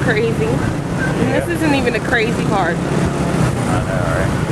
crazy. And this isn't even a crazy part. I know, right?